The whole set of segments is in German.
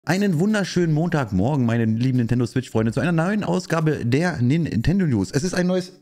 Einen wunderschönen Montagmorgen, meine lieben Nintendo Switch-Freunde, zu einer neuen Ausgabe der Nintendo News. Es ist ein neues...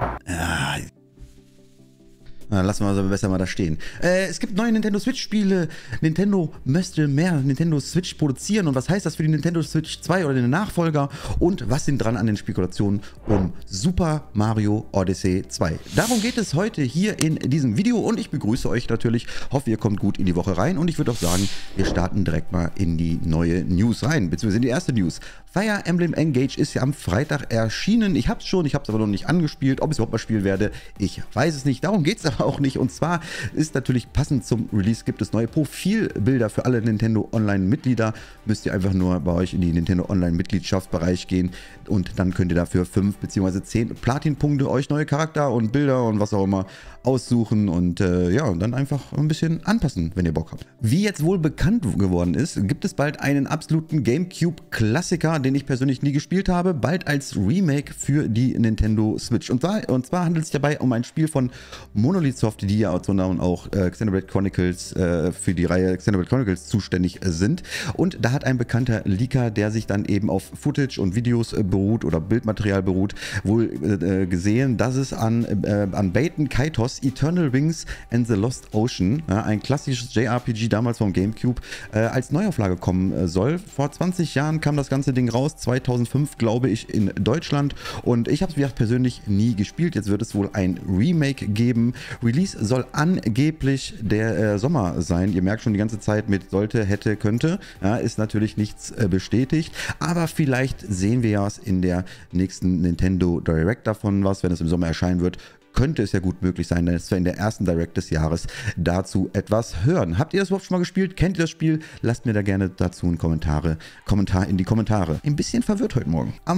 lassen wir also besser mal da stehen. Es gibt neue Nintendo Switch-Spiele. Nintendo möchte mehr Nintendo Switch produzieren. Und was heißt das für die Nintendo Switch 2 oder den Nachfolger? Und was sind dran an den Spekulationen um Super Mario Odyssey 2? Darum geht es heute hier in diesem Video. Und ich begrüße euch natürlich. Hoffe, ihr kommt gut in die Woche rein. Und ich würde auch sagen, wir starten direkt mal in die neue News rein. Beziehungsweise in die erste News. Fire Emblem Engage ist ja am Freitag erschienen. Ich habe es schon, ich habe es aber noch nicht angespielt. Ob ich es überhaupt mal spielen werde, ich weiß es nicht. Darum geht es aber auch nicht. Und zwar ist natürlich passend zum Release gibt es neue Profilbilder für alle Nintendo Online-Mitglieder. Müsst ihr einfach nur bei euch in die Nintendo Online-Mitgliedschaftsbereich gehen und dann könnt ihr dafür 5 bzw. 10 Platin-Punkte euch neue Charakter und Bilder und was auch immer aussuchen und ja, und dann einfach ein bisschen anpassen, wenn ihr Bock habt. Wie jetzt wohl bekannt geworden ist, gibt es bald einen absoluten GameCube-Klassiker, den ich persönlich nie gespielt habe, bald als Remake für die Nintendo Switch. Und zwar handelt es sich dabei um ein Spiel von Monolith Soft, die ja auch Xenoblade Chronicles für die Reihe Xenoblade Chronicles zuständig sind. Und da hat ein bekannter Leaker, der sich dann eben auf Footage und Videos beruht oder Bildmaterial beruht, wohl gesehen, dass es an Baten Kaitos Eternal Wings and the Lost Ocean, ein klassisches JRPG damals vom GameCube, als Neuauflage kommen soll. Vor 20 Jahren kam das ganze Ding raus, 2005 glaube ich in Deutschland, und ich habe es, wie gesagt, persönlich nie gespielt. Jetzt wird es wohl ein Remake geben. Release soll angeblich der Sommer sein. Ihr merkt schon die ganze Zeit mit sollte, hätte, könnte. Ja, ist natürlich nichts bestätigt, aber vielleicht sehen wir ja in der nächsten Nintendo Direct davon was, wenn es im Sommer erscheinen wird. Könnte es ja gut möglich sein, dass wir in der ersten Direct des Jahres dazu etwas hören. Habt ihr das überhaupt schon mal gespielt? Kennt ihr das Spiel? Lasst mir da gerne dazu einen Kommentar in die Kommentare. Ein bisschen verwirrt heute Morgen. Am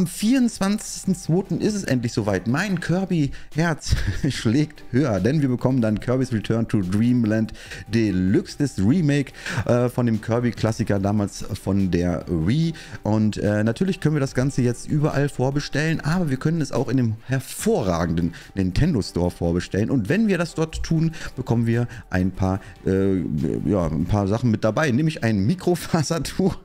24.02. ist es endlich soweit. Mein Kirby-Herz schlägt höher, denn wir bekommen dann Kirby's Return to Dreamland Deluxe, das Remake von dem Kirby-Klassiker damals von der Wii. Und natürlich können wir das Ganze jetzt überall vorbestellen, aber wir können es auch in dem hervorragenden Nintendo Store vorbestellen, und wenn wir das dort tun, bekommen wir ein paar Sachen mit dabei, nämlich ein Mikrofasertuch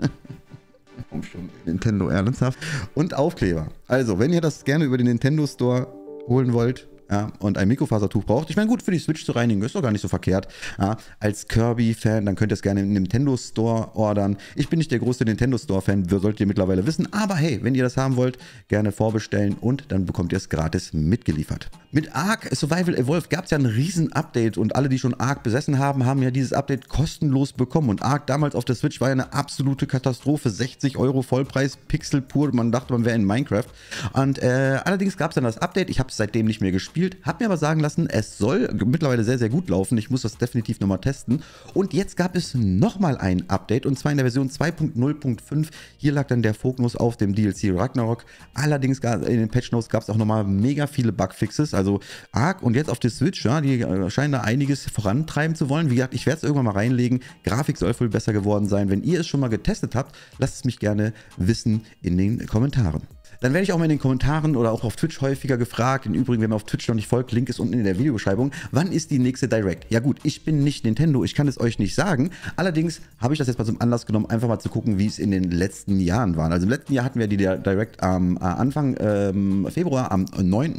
Nintendo ernsthaft und Aufkleber. Also, wenn ihr das gerne über den Nintendo Store holen wollt, ja, und ein Mikrofasertuch braucht. Ich meine, gut, für die Switch zu reinigen ist doch gar nicht so verkehrt. Ja, als Kirby-Fan, dann könnt ihr es gerne im Nintendo Store ordern. Ich bin nicht der große Nintendo Store-Fan, solltet ihr mittlerweile wissen. Aber hey, wenn ihr das haben wollt, gerne vorbestellen und dann bekommt ihr es gratis mitgeliefert. Mit Ark Survival Evolved gab es ja ein Riesen-Update, und alle, die schon Ark besessen haben, haben ja dieses Update kostenlos bekommen. Und Ark damals auf der Switch war ja eine absolute Katastrophe. 60 € Vollpreis, Pixel pur. Man dachte, man wäre in Minecraft. Und allerdings gab es dann das Update. Ich habe es seitdem nicht mehr gespielt. Hab mir aber sagen lassen, es soll mittlerweile sehr, sehr gut laufen. Ich muss das definitiv nochmal testen. Und jetzt gab es nochmal ein Update, und zwar in der Version 2.0.5. Hier lag dann der Fokus auf dem DLC Ragnarok. Allerdings in den Patch Notes gab es auch nochmal mega viele Bugfixes. Also Ark und jetzt auf der Switch, ja, die scheinen da einiges vorantreiben zu wollen. Wie gesagt, ich werde es irgendwann mal reinlegen. Grafik soll wohl besser geworden sein. Wenn ihr es schon mal getestet habt, lasst es mich gerne wissen in den Kommentaren. Dann werde ich auch mal in den Kommentaren oder auch auf Twitch häufiger gefragt. Im Übrigen, wenn man auf Twitch noch nicht folgt, Link ist unten in der Videobeschreibung. Wann ist die nächste Direct? Ja gut, ich bin nicht Nintendo, ich kann es euch nicht sagen. Allerdings habe ich das jetzt mal zum Anlass genommen, einfach mal zu gucken, wie es in den letzten Jahren war. Also im letzten Jahr hatten wir die Direct am Anfang Februar, am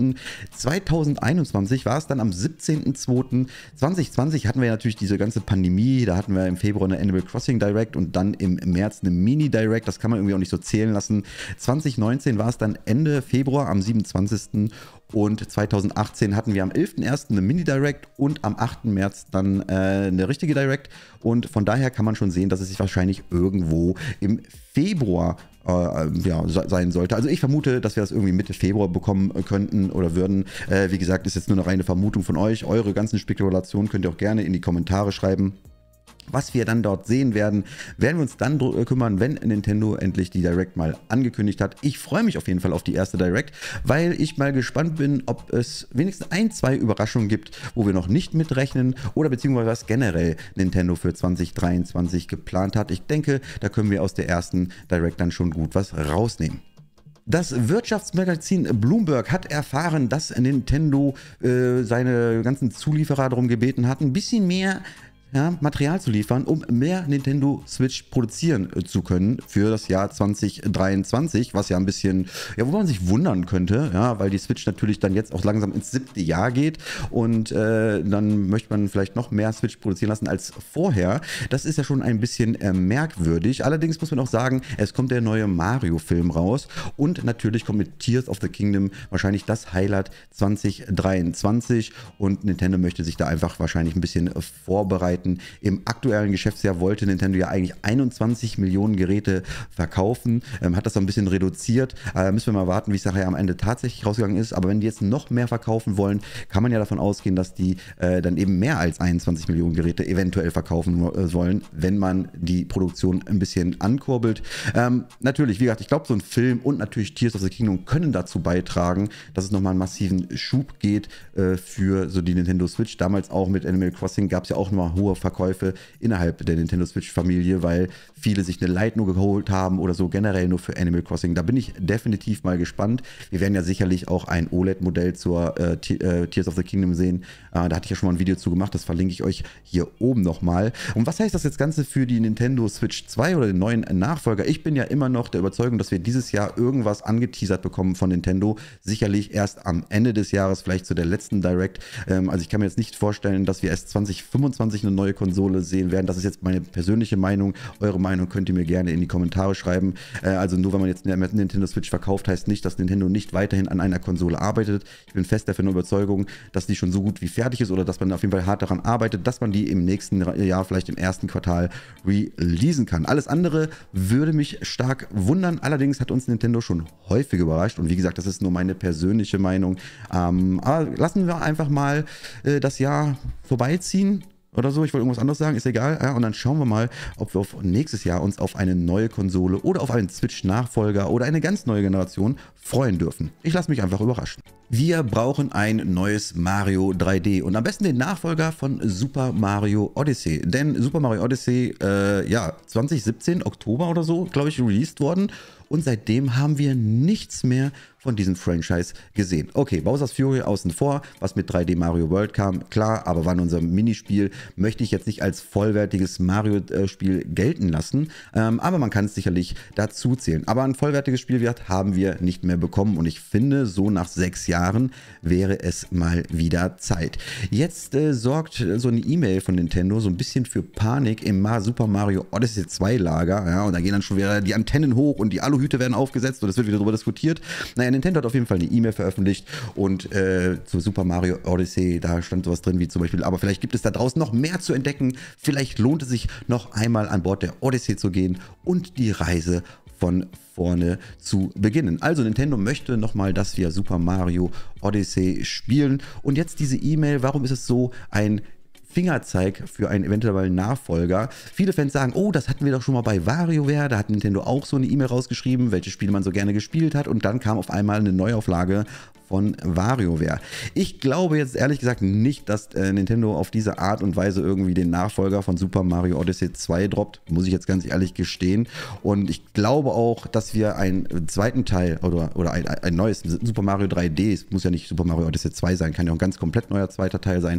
9.2021 war es dann am 17.02.2020 hatten wir natürlich diese ganze Pandemie. Da hatten wir im Februar eine Animal Crossing Direct und dann im März eine Mini Direct. Das kann man irgendwie auch nicht so zählen lassen. 2019 war es dann Ende Februar am 27. Und 2018 hatten wir am 11.01. eine Mini-Direct und am 8. März dann eine richtige Direct. Und von daher kann man schon sehen, dass es sich wahrscheinlich irgendwo im Februar sein sollte. Also ich vermute, dass wir das irgendwie Mitte Februar bekommen könnten oder würden. Wie gesagt, ist jetzt nur eine reine Vermutung von euch. Eure ganzen Spekulationen könnt ihr auch gerne in die Kommentare schreiben. Was wir dann dort sehen werden, werden wir uns dann kümmern, wenn Nintendo endlich die Direct mal angekündigt hat. Ich freue mich auf jeden Fall auf die erste Direct, weil ich mal gespannt bin, ob es wenigstens ein, zwei Überraschungen gibt, wo wir noch nicht mitrechnen oder beziehungsweise was generell Nintendo für 2023 geplant hat. Ich denke, da können wir aus der ersten Direct dann schon gut was rausnehmen. Das Wirtschaftsmagazin Bloomberg hat erfahren, dass Nintendo seine ganzen Zulieferer darum gebeten hat, ein bisschen mehr ja, Material zu liefern, um mehr Nintendo Switch produzieren zu können für das Jahr 2023, was ja ein bisschen, ja, wo man sich wundern könnte, ja, weil die Switch natürlich dann jetzt auch langsam ins 7. Jahr geht und dann möchte man vielleicht noch mehr Switch produzieren lassen als vorher. Das ist ja schon ein bisschen merkwürdig. Allerdings muss man auch sagen, es kommt der neue Mario-Film raus und natürlich kommt mit Tears of the Kingdom wahrscheinlich das Highlight 2023 und Nintendo möchte sich da einfach wahrscheinlich ein bisschen vorbereiten. Im aktuellen Geschäftsjahr wollte Nintendo ja eigentlich 21 Millionen Geräte verkaufen, hat das so ein bisschen reduziert. Müssen wir mal warten, wie es nachher am Ende tatsächlich rausgegangen ist. Aber wenn die jetzt noch mehr verkaufen wollen, kann man ja davon ausgehen, dass die dann eben mehr als 21 Millionen Geräte eventuell verkaufen wollen, wenn man die Produktion ein bisschen ankurbelt. Natürlich, wie gesagt, ich glaube, so ein Film und natürlich Tears of the Kingdom können dazu beitragen, dass es nochmal einen massiven Schub geht für so die Nintendo Switch. Damals auch mit Animal Crossing gab es ja auch nochmal hohe Verkäufe innerhalb der Nintendo Switch-Familie, weil viele sich eine Lite nur geholt haben oder so generell nur für Animal Crossing. Da bin ich definitiv mal gespannt. Wir werden ja sicherlich auch ein OLED-Modell zur Tears of the Kingdom sehen. Da hatte ich ja schon mal ein Video zu gemacht, das verlinke ich euch hier oben nochmal. Und was heißt das jetzt Ganze für die Nintendo Switch 2 oder den neuen Nachfolger? Ich bin ja immer noch der Überzeugung, dass wir dieses Jahr irgendwas angeteasert bekommen von Nintendo. Sicherlich erst am Ende des Jahres, vielleicht zu der letzten Direct. Also ich kann mir jetzt nicht vorstellen, dass wir erst 2025 eine neue Konsole sehen werden. Das ist jetzt meine persönliche Meinung. Eure Meinung könnt ihr mir gerne in die Kommentare schreiben. Also nur weil man jetzt eine Nintendo Switch verkauft, heißt nicht, dass Nintendo nicht weiterhin an einer Konsole arbeitet. Ich bin fest davon Überzeugung, dass die schon so gut wie fertig ist oder dass man auf jeden Fall hart daran arbeitet, dass man die im nächsten Jahr, vielleicht im ersten Quartal, releasen kann. Alles andere würde mich stark wundern. Allerdings hat uns Nintendo schon häufig überrascht und wie gesagt, das ist nur meine persönliche Meinung. Aber lassen wir einfach mal das Jahr vorbeiziehen. Oder so, ich wollte irgendwas anderes sagen, ist egal. Ja, und dann schauen wir mal, ob wir auf nächstes Jahr uns auf eine neue Konsole oder auf einen Switch-Nachfolger oder eine ganz neue Generation freuen dürfen. Ich lasse mich einfach überraschen. Wir brauchen ein neues Mario 3D und am besten den Nachfolger von Super Mario Odyssey. Denn Super Mario Odyssey, ja, 2017, Oktober oder so, glaube ich, released worden. Und seitdem haben wir nichts mehr von diesem Franchise gesehen. Okay, Bowser's Fury außen vor, was mit 3D Mario World kam, klar, aber war in unserem Minispiel, möchte ich jetzt nicht als vollwertiges Mario-Spiel gelten lassen, aber man kann es sicherlich dazu zählen. Aber ein vollwertiges Spiel haben wir nicht mehr bekommen und ich finde, so nach 6 Jahren wäre es mal wieder Zeit. Jetzt sorgt so eine E-Mail von Nintendo so ein bisschen für Panik im Super Mario Odyssey 2 Lager, ja, und da gehen dann schon wieder die Antennen hoch und die Aluhüte werden aufgesetzt und es wird wieder darüber diskutiert. Naja, Nintendo hat auf jeden Fall eine E-Mail veröffentlicht und zu Super Mario Odyssey, da stand sowas drin wie zum Beispiel, aber vielleicht gibt es da draußen noch mehr zu entdecken, vielleicht lohnt es sich noch einmal an Bord der Odyssey zu gehen und die Reise von vorne zu beginnen. Also Nintendo möchte nochmal, dass wir Super Mario Odyssey spielen und jetzt diese E-Mail, warum ist es so ein Fingerzeig für einen eventuellen Nachfolger. Viele Fans sagen, oh, das hatten wir doch schon mal bei WarioWare, da hat Nintendo auch so eine E-Mail rausgeschrieben, welche Spiele man so gerne gespielt hat und dann kam auf einmal eine Neuauflage von WarioWare. Ich glaube jetzt ehrlich gesagt nicht, dass Nintendo auf diese Art und Weise irgendwie den Nachfolger von Super Mario Odyssey 2 droppt, muss ich jetzt ganz ehrlich gestehen. Und ich glaube auch, dass wir einen zweiten Teil oder ein neues Super Mario 3D, es muss ja nicht Super Mario Odyssey 2 sein, kann ja auch ein ganz komplett neuer zweiter Teil sein.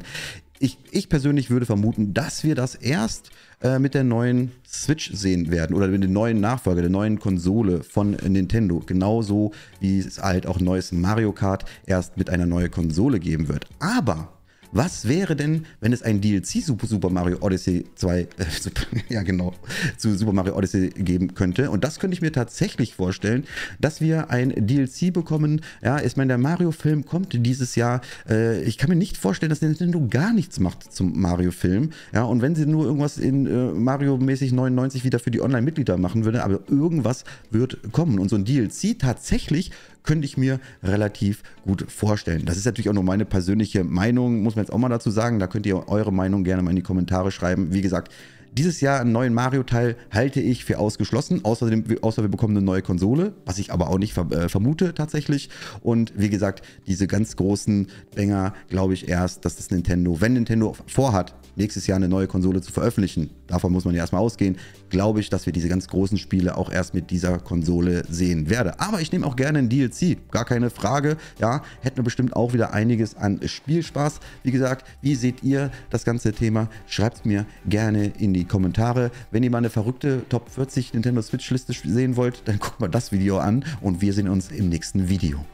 Ich persönlich würde vermuten, dass wir das erst mit der neuen Switch sehen werden oder mit dem neuen Nachfolger, der neuen Konsole von Nintendo. Genauso wie es halt auch ein neues Mario Kart erst mit einer neuen Konsole geben wird. Aber was wäre denn, wenn es ein DLC zu Super Mario Odyssey 2, ja genau, zu Super Mario Odyssey geben könnte? Und das könnte ich mir tatsächlich vorstellen, dass wir ein DLC bekommen. Ja, ich meine, der Mario-Film kommt dieses Jahr. Ich kann mir nicht vorstellen, dass Nintendo gar nichts macht zum Mario-Film. Ja, und wenn sie nur irgendwas in Mario-mäßig 99 wieder für die Online-Mitglieder machen würde, aber irgendwas wird kommen. Und so ein DLC tatsächlich könnte ich mir relativ gut vorstellen. Das ist natürlich auch nur meine persönliche Meinung, muss man jetzt auch mal dazu sagen. Da könnt ihr eure Meinung gerne mal in die Kommentare schreiben. Wie gesagt, dieses Jahr einen neuen Mario-Teil halte ich für ausgeschlossen, außer wir bekommen eine neue Konsole, was ich aber auch nicht vermute tatsächlich. Und wie gesagt, diese ganz großen Banger glaube ich erst, dass das Nintendo, wenn Nintendo vorhat, nächstes Jahr eine neue Konsole zu veröffentlichen, davon muss man ja erstmal ausgehen, glaube ich, dass wir diese ganz großen Spiele auch erst mit dieser Konsole sehen werden. Aber ich nehme auch gerne ein DLC, gar keine Frage. Ja, hätten wir bestimmt auch wieder einiges an Spielspaß. Wie gesagt, wie seht ihr das ganze Thema? Schreibt es mir gerne in die Kommentare. Wenn ihr mal eine verrückte Top 40 Nintendo Switch Liste sehen wollt, dann guckt mal das Video an und wir sehen uns im nächsten Video.